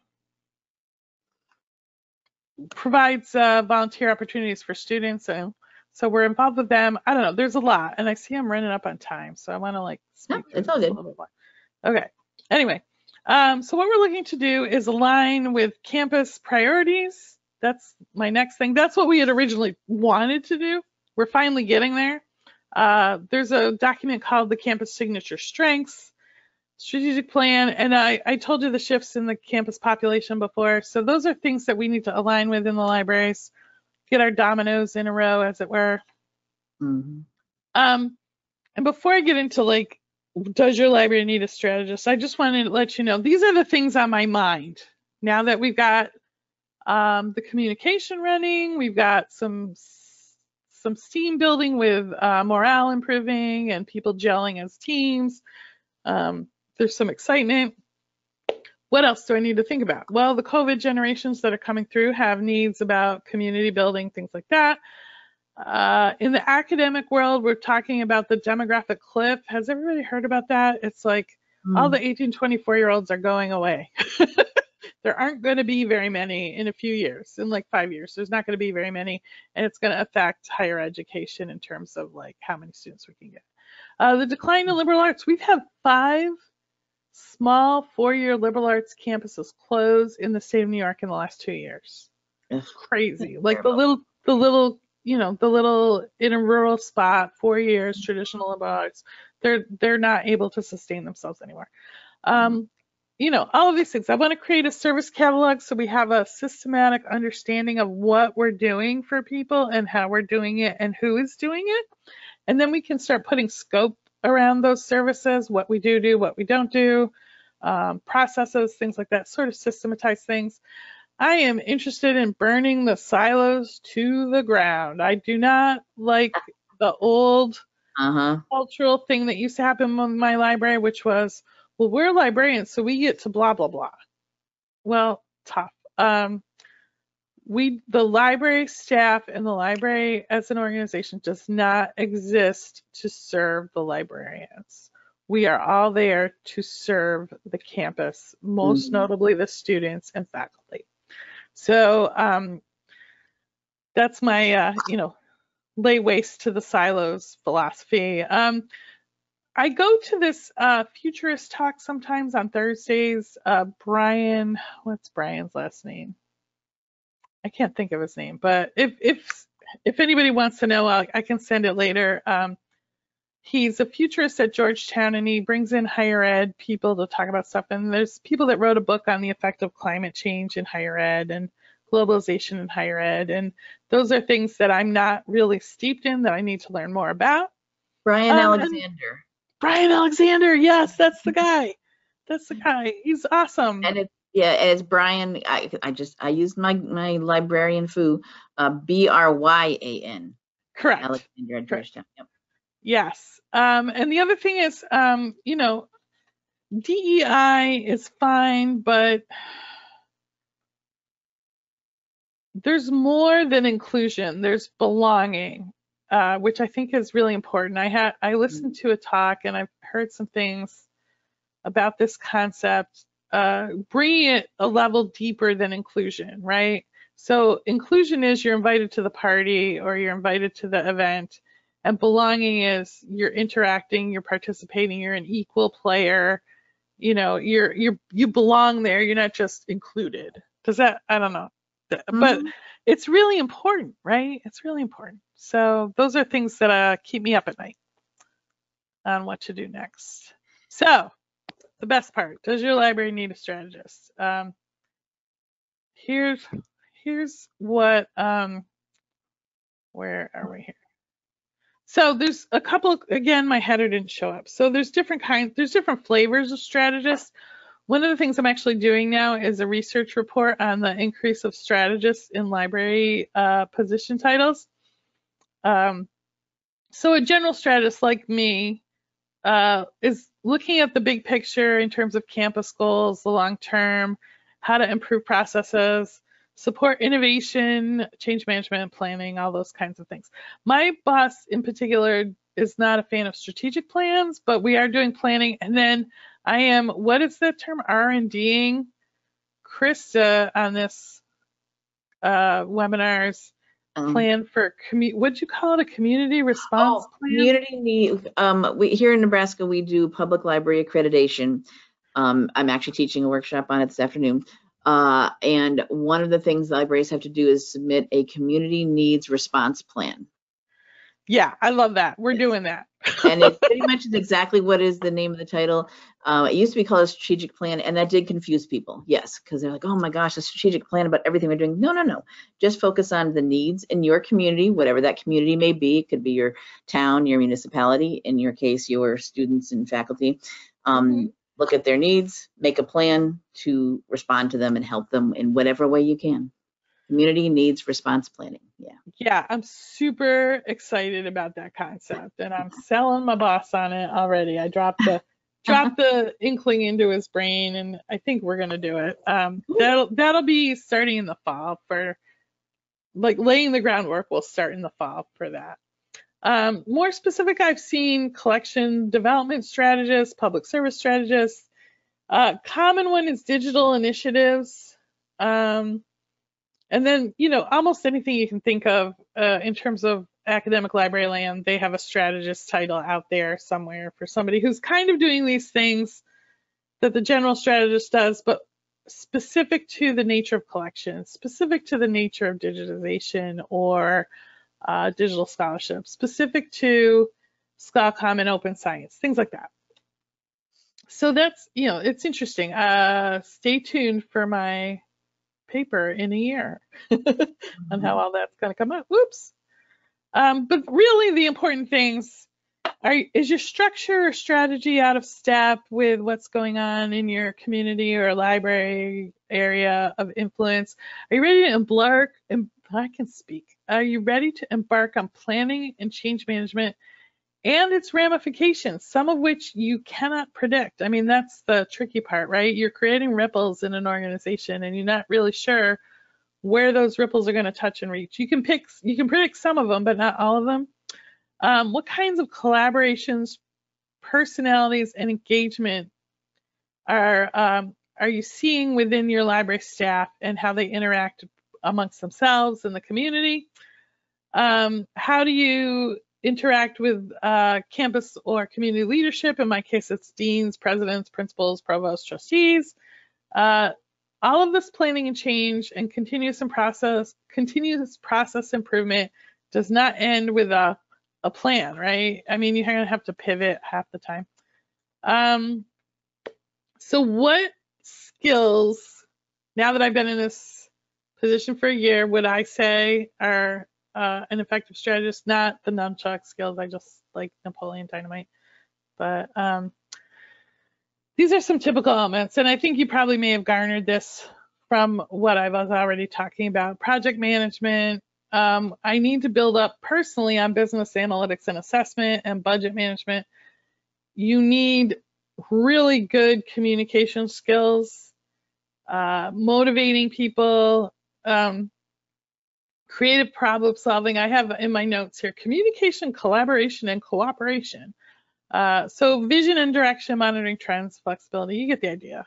provides volunteer opportunities for students, and so we're involved with them. I don't know, there's a lot, and I see I'm running up on time, so I want to speak it's all this good. a little bit more. Okay, anyway, so what we're looking to do is align with campus priorities. That's my next thing. That's what we had originally wanted to do. We're finally getting there. There's a document called the Campus Signature Strengths Strategic Plan, and I told you the shifts in the campus population before. So those are things that we need to align with in the libraries, get our dominoes in a row, as it were. And before I get into does your library need a strategist, I just wanted to let you know these are the things on my mind now that we've got the communication running, we've got some steam building with morale improving and people gelling as teams. There's some excitement. What else do I need to think about? Well, the COVID generations that are coming through have needs about community building, things like that. In the academic world, we're talking about the demographic cliff. Has everybody heard about that? It's like all the 18, 24-year-olds are going away. There aren't going to be very many in a few years, in 5 years. There's not going to be very many, and it's going to affect higher education in terms of how many students we can get. The decline in liberal arts. We've had 5 small 4-year liberal arts campuses close in the state of New York in the last 2 years. It's crazy. The little in a rural spot, 4 years, traditional liberal arts, they're not able to sustain themselves anymore. All of these things. I want to create a service catalog so we have a systematic understanding of what we're doing for people and how we're doing it and who is doing it. And then we can start putting scope around those services, what we do, what we don't do, processes, things like that, sort of systematize things. I am interested in burning the silos to the ground. I do not like the old cultural thing that used to happen in my library, which was, well, we're librarians, so we get to blah, blah, blah. Well, tough. The library staff and the library as an organization does not exist to serve the librarians. We are all there to serve the campus, most notably the students and faculty. So that's my, lay waste to the silos philosophy. I go to this futurist talk sometimes on Thursdays. Brian, what's Brian's last name? I can't think of his name, but if anybody wants to know, I can send it later. He's a futurist at Georgetown, and he brings in higher ed people to talk about stuff. And there's people that wrote a book on the effect of climate change in higher ed and globalization in higher ed. And those are things that I'm not really steeped in, that I need to learn more about. Brian Alexander. Brian Alexander, yes, that's the guy. That's the guy. He's awesome. And it's Brian. I used my librarian foo, Bryan. Correct. Alexander at Georgetown. Yep. Yes. And the other thing is, DEI is fine, but there's more than inclusion. There's belonging. Which I think is really important. I listened to a talk and I've heard some things about this concept, bringing it a level deeper than inclusion, right? So inclusion is you're invited to the party or you're invited to the event, and belonging is you're interacting, you're participating, you're an equal player, you belong there, you're not just included. Does that, I don't know, but it's really important, right? It's really important. So those are things that keep me up at night on what to do next. So the best part, does your library need a strategist? Here's what, where are we here? So there's a couple, again, my header didn't show up. So there's different flavors of strategists. One of the things I'm actually doing now is a research report on the increase of strategists in library position titles. So a general strategist like me is looking at the big picture in terms of campus goals, the long term, how to improve processes. support innovation, change management, planning, all those kinds of things. My boss in particular is not a fan of strategic plans, but we are doing planning. And then I am, what is the term, R&Ding Krista on this webinar's plan for, what'd you call it, a community response plan? Community need, here in Nebraska, we do public library accreditation. I'm actually teaching a workshop on it this afternoon. And one of the things libraries have to do is submit a community needs response plan. Yeah, I love that. We're doing that. And it pretty much is exactly what is the name of the title. It used to be called a strategic plan, and that did confuse people. Yes, because they're like, oh my gosh, a strategic plan about everything we're doing. No, no, no. Just focus on the needs in your community, whatever that community may be. It could be your town, your municipality, in your case, your students and faculty. Look at their needs, make a plan to respond to them and help them in whatever way you can. Community needs response planning. Yeah. Yeah, I'm super excited about that concept, and I'm selling my boss on it already. I dropped the inkling into his brain, and I think we're gonna do it. That'll be starting in the fall for, like, laying the groundwork will start in the fall for that. More specific, I've seen collection development strategists, public service strategists. Common one is digital initiatives. And then, you know, almost anything you can think of in terms of academic library land, they have a strategist title out there somewhere for somebody who's kind of doing these things that the general strategist does, but specific to the nature of collections, specific to the nature of digitization or digital scholarship, specific to ScholarComm and open science, things like that. So that's, you know, it's interesting. Stay tuned for my paper in a year on how all that's going to come out. Whoops. But really the important things is your structure or strategy out of step with what's going on in your community or library area of influence? Are you ready to embark? I can speak. Are you ready to embark on planning and change management and its ramifications, some of which you cannot predict? I mean, that's the tricky part, right? You're creating ripples in an organization and you're not really sure where those ripples are going to touch and reach. You can predict some of them, but not all of them. What kinds of collaborations, personalities, and engagement are you seeing within your library staff and how they interact amongst themselves and the community? How do you interact with campus or community leadership? In my case, it's deans, presidents, principals, provosts, trustees. All of this planning and change and continuous process improvement does not end with a plan, right? I mean, you're going to have to pivot half the time. So what skills, now that I've been in this position for a year, would I say are an effective strategist? Not the nunchuck skills, I just like Napoleon Dynamite, but these are some typical elements, and I think you probably may have garnered this from what I was already talking about. Project management. I need to build up personally on business analytics and assessment and budget management. You need really good communication skills, motivating people, creative problem solving. I have in my notes here, communication, collaboration, and cooperation. So vision and direction, monitoring trends, flexibility, you get the idea.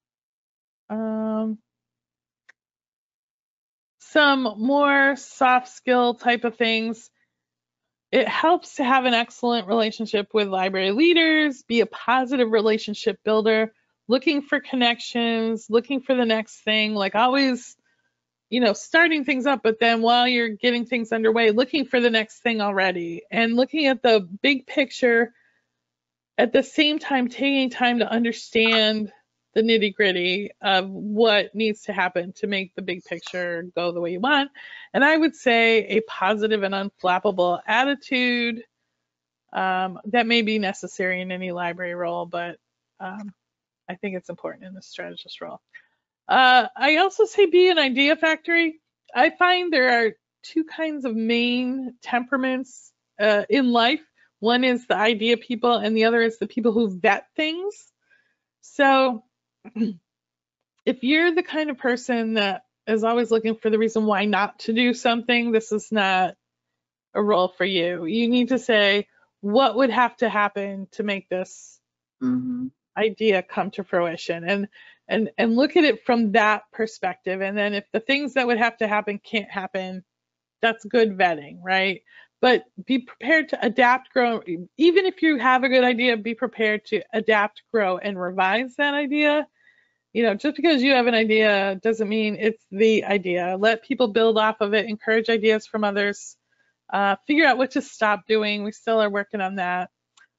Some more soft skill type of things. It helps to have an excellent relationship with library leaders, be a positive relationship builder, looking for connections, looking for the next thing, like always, you know, starting things up, but then while you're getting things underway, looking for the next thing already and looking at the big picture, at the same time taking time to understand the nitty-gritty of what needs to happen to make the big picture go the way you want. And I would say a positive and unflappable attitude that may be necessary in any library role, but I think it's important in the strategist role. I also say be an idea factory. I find there are two kinds of main temperaments in life. One is the idea people, and the other is the people who vet things. So if you're the kind of person that is always looking for the reason why not to do something, this is not a role for you. You need to say, what would have to happen to make this idea come to fruition, and look at it from that perspective. And then if the things that would have to happen can't happen, that's good vetting, right? But be prepared to adapt, grow. Even if you have a good idea, be prepared to adapt, grow, and revise that idea. You know, just because you have an idea doesn't mean it's the idea. Let people build off of it, encourage ideas from others, figure out what to stop doing. We still are working on that.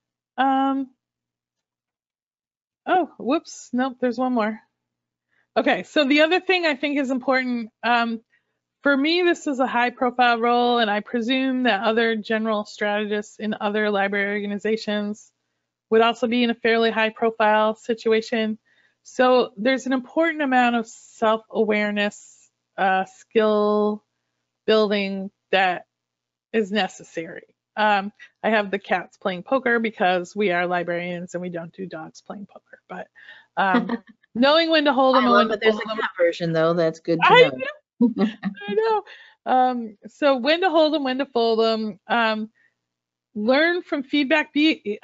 Oh, whoops, nope, there's one more. Okay, so the other thing I think is important, for me, this is a high profile role, and I presume that other general strategists in other library organizations would also be in a fairly high profile situation. So there's an important amount of self-awareness, skill building that is necessary. I have the cats playing poker because we are librarians and we don't do dogs playing poker, but knowing when to hold them and when to there's hold a them. cat version though, that's good to know. I know. So when to hold them, when to fold them. Learn from feedback. Be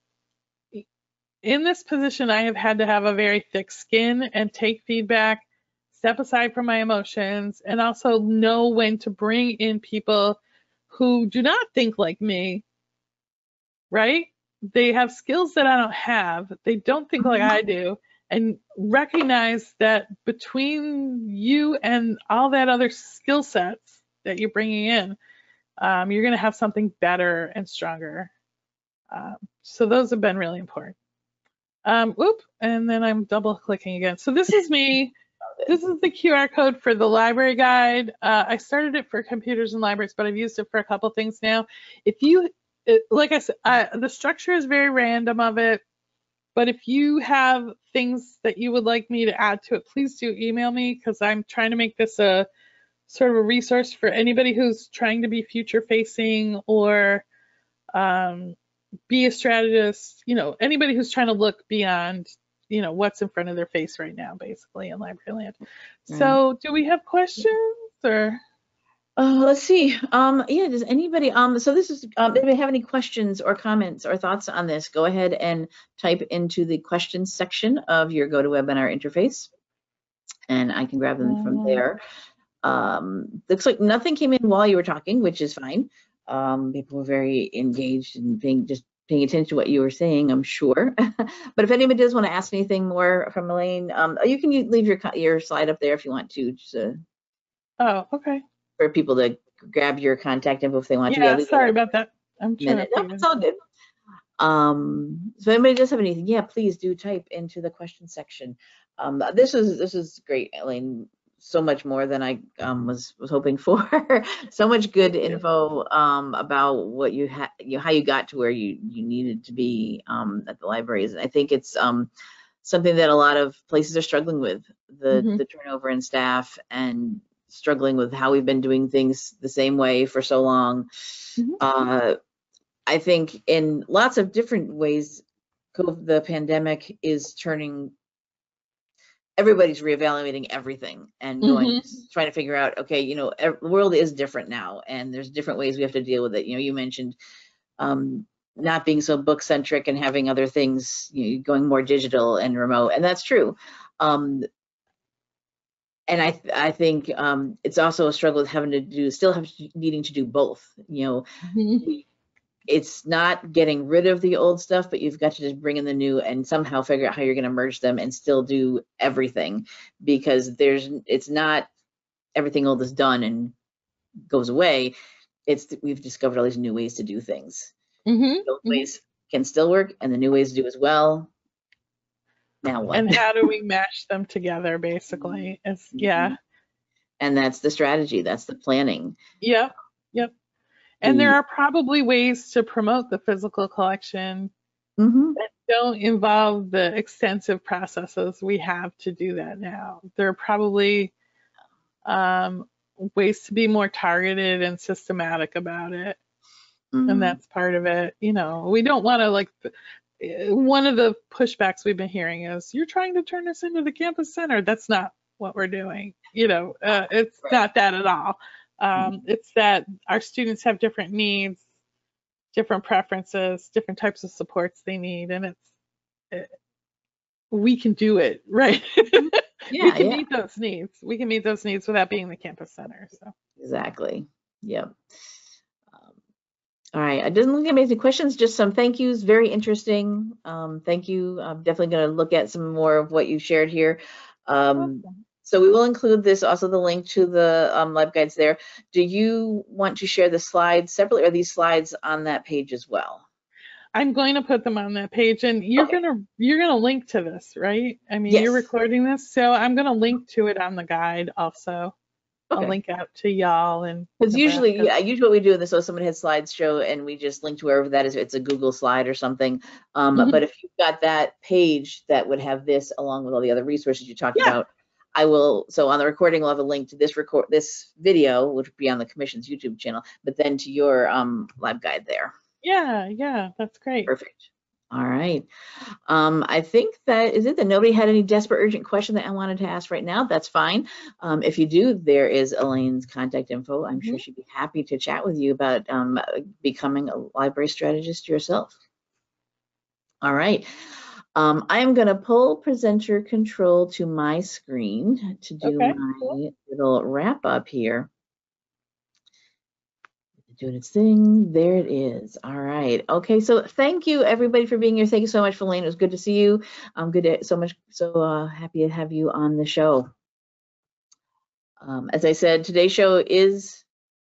in this position, I have had to have a very thick skin and take feedback, step aside from my emotions, and also know when to bring in people who do not think like me, right? They have skills that I don't have. They don't think like I do. And recognize that between you and all that other skill sets that you're bringing in, you're going to have something better and stronger. So those have been really important. And then I'm double clicking again. So this is me. This is the QR code for the library guide. I started it for computers and libraries, but I've used it for a couple things now. Like I said, the structure is very random of it, but if you have things that you would like me to add to it, please do email me, because I'm trying to make this a sort of a resource for anybody who's trying to be future facing or be a strategist, anybody who's trying to look beyond, what's in front of their face right now, basically, in library land. Right. So do we have questions or? Let's see. Yeah, does anybody, so this is, anybody have any questions or comments or thoughts on this? Go ahead and type into the questions section of your GoToWebinar interface, and I can grab them from there. Looks like nothing came in while you were talking, which is fine. People were very engaged and paying attention to what you were saying, I'm sure. But if anybody does want to ask anything more from Elaine, you can leave your slide up there if you want to. Just, oh, okay. For people to grab your contact info if they want to. Yeah, sorry about that. I'm trying to. No, it's all good. So anybody does have anything, yeah, please do type into the question section. This is great, Elaine. So much more than I was hoping for. So much good info about what how you got to where you needed to be at the libraries. And I think it's something that a lot of places are struggling with, the turnover in staff and struggling with how we've been doing things the same way for so long. I think in lots of different ways, the pandemic is turning, everybody's reevaluating everything and trying to figure out, okay, the world is different now and there's different ways we have to deal with it. You mentioned not being so book centric and having other things, going more digital and remote, and that's true. And I think it's also a struggle with needing to do both. It's not getting rid of the old stuff, but you've got to just bring in the new and somehow figure out how you're going to merge them and still do everything, because it's not everything old is done and goes away. We've discovered all these new ways to do things. Those ways can still work, and the new ways to do as well. Now what? And how do we mash them together, basically? Yeah. And that's the strategy. That's the planning. Yep. And there are probably ways to promote the physical collection that don't involve the extensive processes we have to do that now. There are probably ways to be more targeted and systematic about it. And that's part of it. We don't want to one of the pushbacks we've been hearing is, you're trying to turn this into the campus center. That's not what we're doing. It's not that at all. It's that our students have different needs, different preferences, different types of supports they need, and we can do it, right? We can meet those needs. We can meet those needs without being the campus center. So exactly. Yep. All right. I didn't get any questions, just some thank yous. Very interesting. Thank you. I'm definitely going to look at some more of what you shared here. awesome. So we will include this, also the link to the LibGuides there. Do you want to share the slides separately, or are these slides on that page as well? I'm going to put them on that page, and you're gonna link to this, right? I mean, Yes. You're recording this, so I'm gonna link to it on the guide also. Okay. I'll link out to y'all, and because usually what we do in this, so someone has slideshow and we just link to wherever that is. It's a Google slide or something. But if you've got that page that would have this along with all the other resources you talked about, I will. So on the recording, we'll have a link to this video, which would be on the Commission's YouTube channel, but then to your LibGuide there. Yeah, that's great. Perfect. All right. I think that is it. That nobody had any desperate, urgent question that I wanted to ask right now. That's fine. If you do, there is Elaine's contact info. I'm sure she'd be happy to chat with you about becoming a library strategist yourself. All right. I am going to pull presenter control to my screen to do my little wrap up here. Doing its thing. There it is. All right. Okay. So thank you everybody for being here. Thank you so much, Elaine. It was good to see you. I'm so happy to have you on the show. As I said, today's show is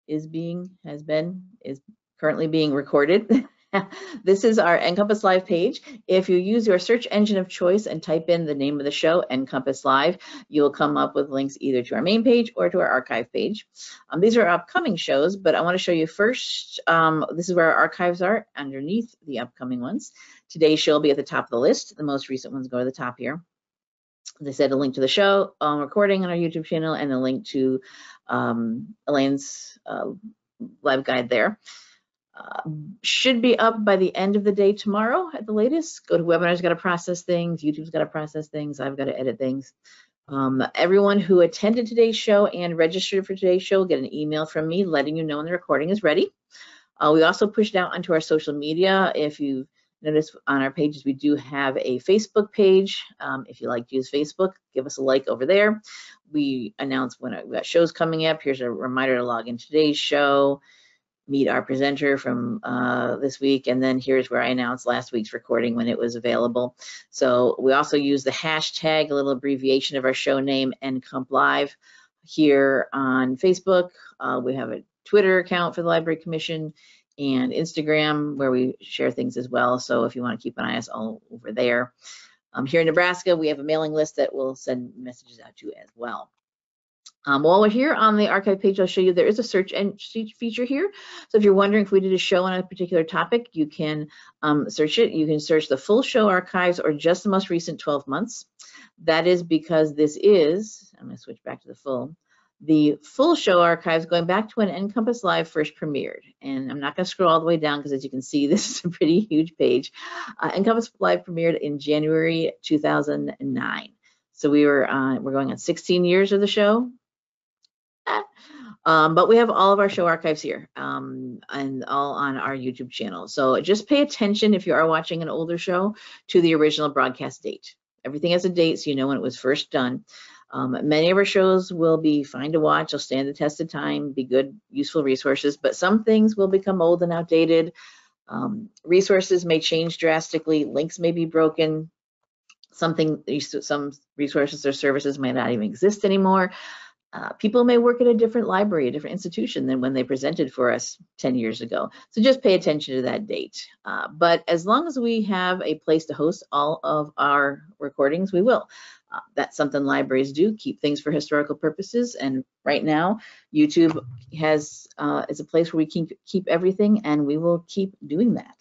currently being recorded. This is our NCompass Live page. If you use your search engine of choice and type in the name of the show, NCompass Live, you'll come up with links either to our main page or to our archive page. These are upcoming shows, but I want to show you first, this is where our archives are underneath the upcoming ones. Today's show will be at the top of the list. The most recent ones go to the top here. As I said, a link to the show recording on our YouTube channel and a link to Elaine's LibGuide there. Should be up by the end of the day tomorrow at the latest. GoToWebinar's got to process things, YouTube's got to process things, I've got to edit things. Everyone who attended today's show and registered for today's show will get an email from me letting you know when the recording is ready. We also pushed out onto our social media. If you notice on our pages, we do have a Facebook page. If you like to use Facebook, give us a like over there. We announce when we've got shows coming up. Here's a reminder to log in today's show, meet our presenter from this week, and then here's where I announced last week's recording when it was available. So we also use the hashtag, a little abbreviation of our show name, NCompLive, here on Facebook. We have a Twitter account for the Library Commission and Instagram where we share things as well. So if you want to keep an eye on us all over there. Here in Nebraska, we have a mailing list that will send messages out to you as well. While we're here on the archive page, I'll show you there is a search feature here. So if you're wondering if we did a show on a particular topic, you can search it. You can search the full show archives or just the most recent 12 months. That is because this is, I'm going to switch back to the full show archives going back to when NCompass Live first premiered. And I'm not going to scroll all the way down because as you can see, this is a pretty huge page. NCompass Live premiered in January 2009. So we're going on 16 years of the show. But we have all of our show archives here and all on our YouTube channel. So just pay attention if you are watching an older show to the original broadcast date. Everything has a date so you know when it was first done. Many of our shows will be fine to watch. They'll stand the test of time, be good, useful resources, but some things will become old and outdated. Resources may change drastically. Links may be broken. Some resources or services might not even exist anymore. People may work at a different library, a different institution than when they presented for us 10 years ago. So just pay attention to that date. But as long as we have a place to host all of our recordings, we will. That's something libraries do, keep things for historical purposes. And right now, YouTube is a place where we keep everything, and we will keep doing that.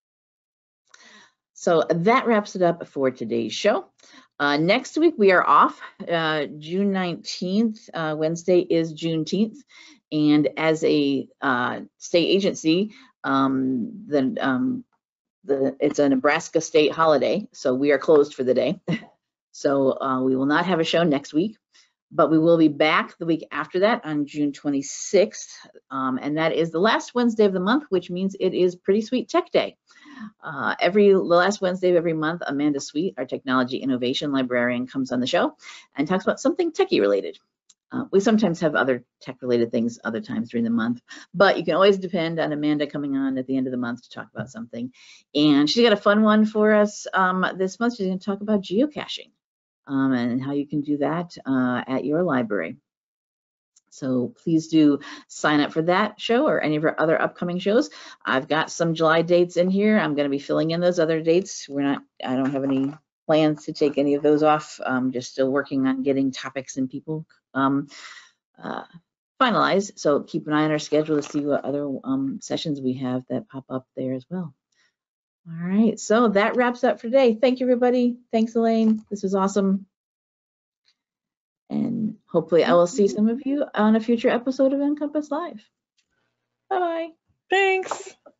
So that wraps it up for today's show. Next week we are off. June 19th, Wednesday is Juneteenth, and as a state agency, it's a Nebraska state holiday, so we are closed for the day. So we will not have a show next week. But we will be back the week after that on June 26th. And that is the last Wednesday of the month, which means it is Pretty Sweet Tech Day. The last Wednesday of every month, Amanda Sweet, our technology innovation librarian, comes on the show and talks about something techie related. We sometimes have other tech-related things other times during the month, but you can always depend on Amanda coming on at the end of the month to talk about something. And she's got a fun one for us this month. She's going to talk about geocaching and how you can do that at your library. So please do sign up for that show or any of our other upcoming shows. I've got some July dates in here. I'm going to be filling in those other dates. I don't have any plans to take any of those off. I'm just still working on getting topics and people finalized. So keep an eye on our schedule to see what other sessions we have that pop up there as well. All right, so that wraps up for today. Thank you, everybody. Thanks, Elaine. This was awesome. And hopefully I will see some of you on a future episode of NCompass Live. Bye-bye. Thanks.